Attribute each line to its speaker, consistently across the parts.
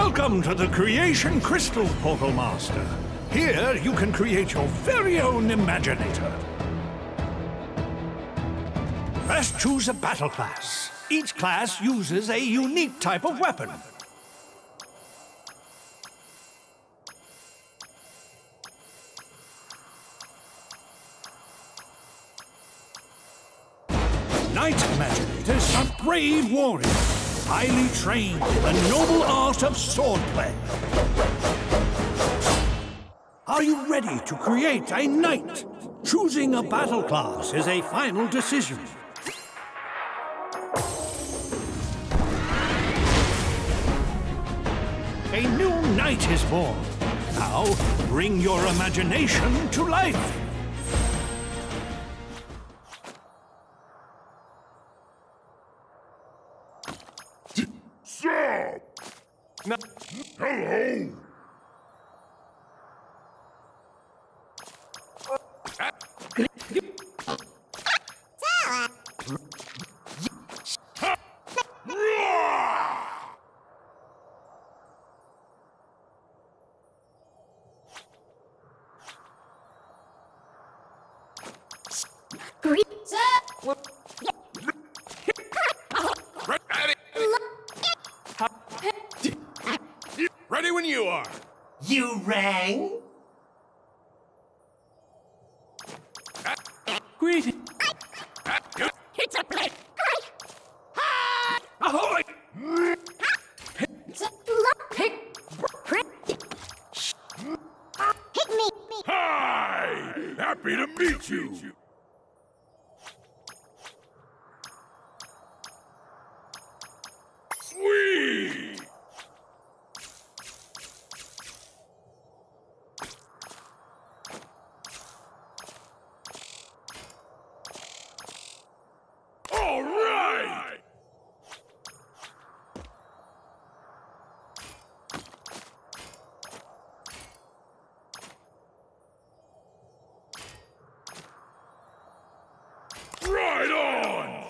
Speaker 1: Welcome to the Creation Crystal, Portal Master. Here you can create your very own Imaginator. First, choose a battle class. Each class uses a unique type of weapon. Knight Imaginators are brave warriors, highly trained in the noble art of swordplay. Are you ready to create a knight? Choosing a battle class is a final decision. A new knight is born. Now, bring your imagination to life.
Speaker 2: Sir! No. Hello! Ready when you are.
Speaker 3: You rang?
Speaker 1: Greetings.
Speaker 3: It's a play.
Speaker 1: Ahoy!
Speaker 4: Hit me!
Speaker 2: Hi! Happy to meet you. Sweet! All right! Right on!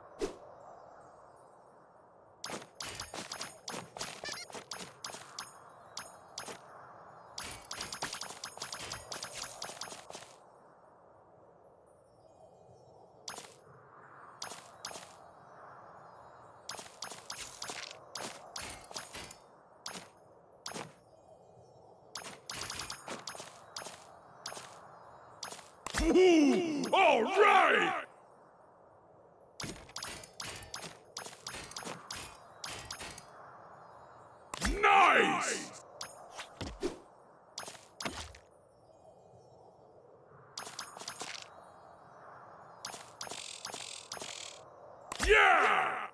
Speaker 2: Ooh, all right! Nice! Yeah!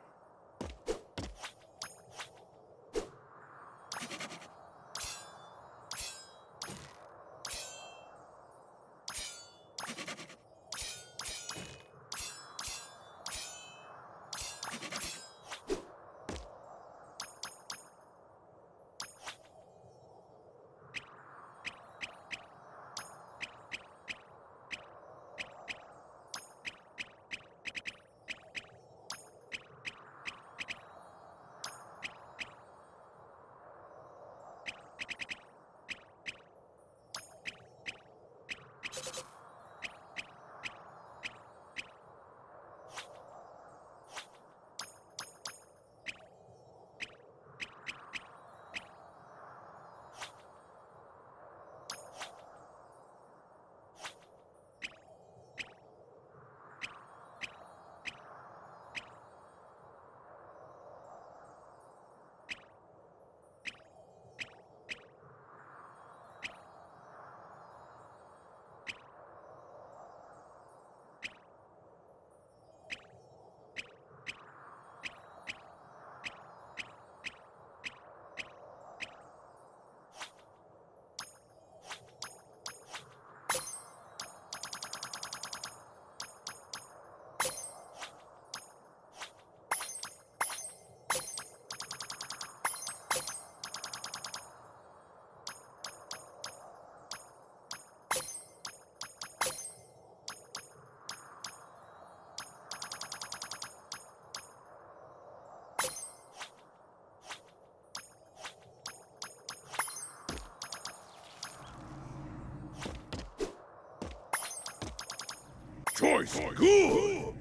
Speaker 2: Choice good!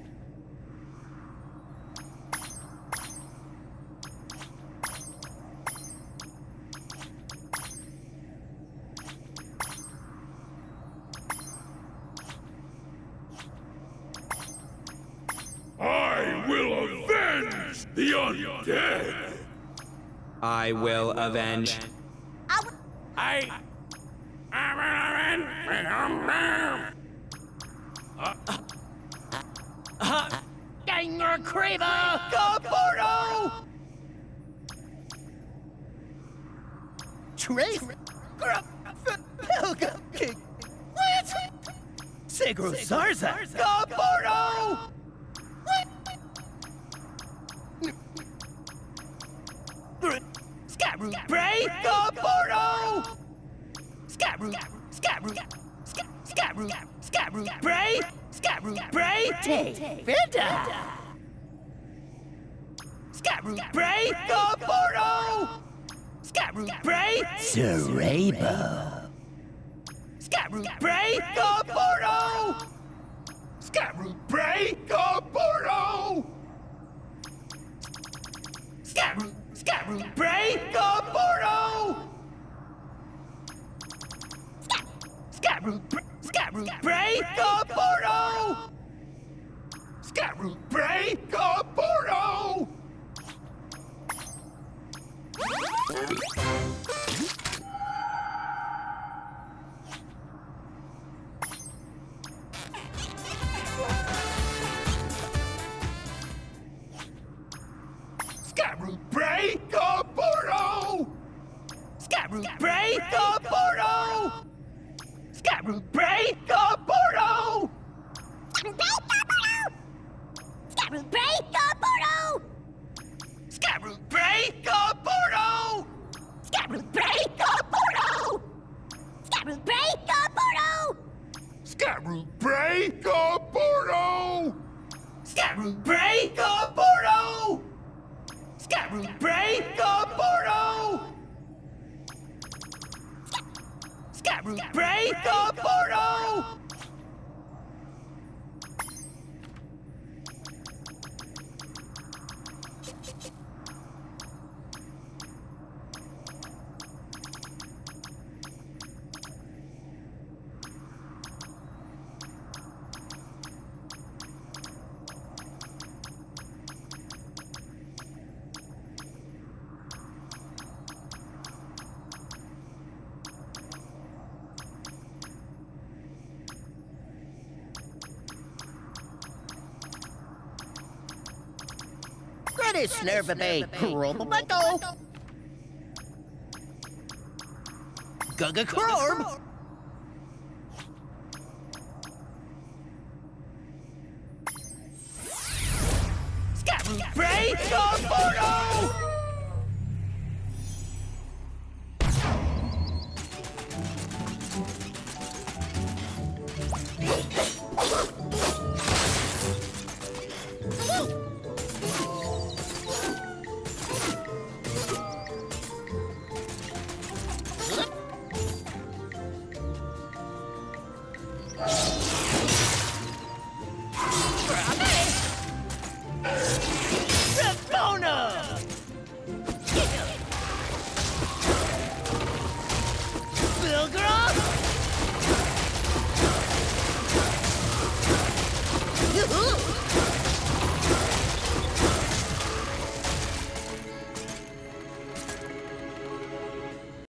Speaker 2: I will avenge the undead!
Speaker 4: I will avenge.
Speaker 3: Ganger Creeper!
Speaker 5: Caporto! Trace? Helga King! What? Segro Zarza! Caporto! Scabru Bray! Caporto! Scabru Bray! Scabru Bray! Venda! Scabru Bray! Caporto! Scabru Bray! Cerebo! Scabru Bray! Caporto! Scabru Bray! Caporto! Scabru Bray! Caporto! Scabru Bray! Caporto! Scabru Bray! Caporto! Scabru Bray! Caporto! Scabru Bray! Caporto! Scabru Bray! Caporto!
Speaker 6: Scabru Bray! Caporto!
Speaker 5: Scabru Bray! Caporto!
Speaker 6: Scabru Bray! Caporto! Scabru Bray! Caporto!
Speaker 2: Scabru Bray Caporto!
Speaker 5: Scabru Bray! Caporto! Scabru Bray! Caporto! Scabru Bray! Caporto! British Nerva Bay, Robomeco! Guga Chrome! Scabru Bray! Caporto!